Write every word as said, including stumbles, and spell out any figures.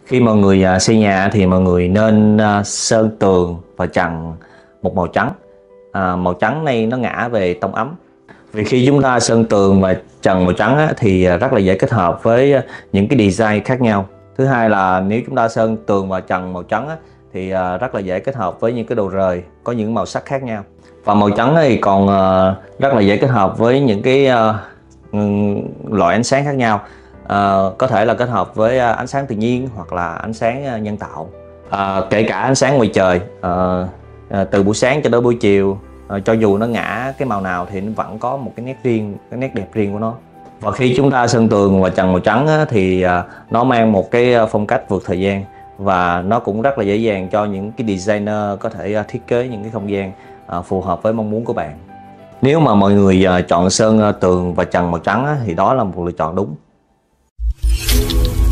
Khi mọi người à, xây nhà thì mọi người nên à, sơn tường và trần một màu trắng. À, màu trắng này nó ngã về tông ấm. Vì khi chúng ta sơn tường và trần màu trắng á, thì à, rất là dễ kết hợp với à, những cái design khác nhau. Thứ hai là nếu chúng ta sơn tường và trần màu trắng á, thì à, rất là dễ kết hợp với những cái đồ rời có những màu sắc khác nhau. Và màu trắng thì còn à, rất là dễ kết hợp với những cái à, loại ánh sáng khác nhau. À, có thể là kết hợp với ánh sáng tự nhiên hoặc là ánh sáng nhân tạo, à, kể cả ánh sáng ngoài trời, à, à, từ buổi sáng cho đến buổi chiều, à, cho dù nó ngã cái màu nào thì nó vẫn có một cái nét riêng, cái nét đẹp riêng của nó. Và khi chúng ta sơn tường và trần màu trắng á, thì à, nó mang một cái phong cách vượt thời gian, và nó cũng rất là dễ dàng cho những cái designer có thể thiết kế những cái không gian à, phù hợp với mong muốn của bạn. Nếu mà mọi người à, chọn sơn tường và trần màu trắng á, thì đó là một lựa chọn đúng.